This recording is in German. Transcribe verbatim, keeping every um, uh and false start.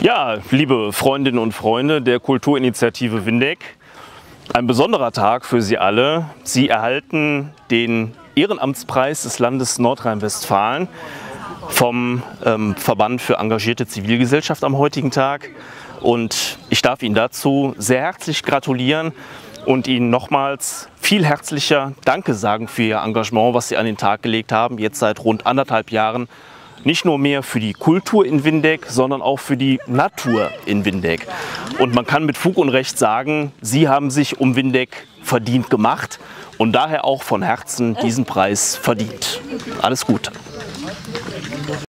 Ja, liebe Freundinnen und Freunde der Kulturinitiative Windeck, ein besonderer Tag für Sie alle. Sie erhalten den Ehrenamtspreis des Landes Nordrhein-Westfalen vom ähm, Verband für engagierte Zivilgesellschaft am heutigen Tag. Und ich darf Ihnen dazu sehr herzlich gratulieren und Ihnen nochmals viel herzlicher Danke sagen für Ihr Engagement, was Sie an den Tag gelegt haben, jetzt seit rund anderthalb Jahren. Nicht nur mehr für die Kultur in Windeck, sondern auch für die Natur in Windeck. Und man kann mit Fug und Recht sagen, Sie haben sich um Windeck verdient gemacht und daher auch von Herzen diesen Preis verdient. Alles Gute.